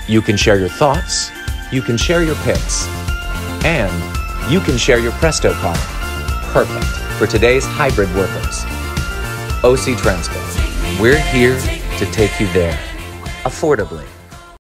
You can share your thoughts, you can share your pics, and you can share your Presto card. Perfect for today's hybrid workers. OC Transpo. We're here to take you there affordably.